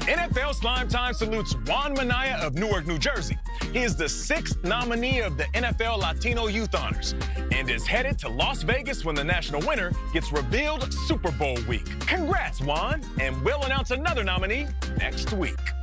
NFL Slime Time salutes Juan Minaya of Newark, New Jersey. He is the 6th nominee of the NFL Latino Youth Honors and is headed to Las Vegas when the national winner gets revealed Super Bowl week. Congrats, Juan, and we'll announce another nominee next week.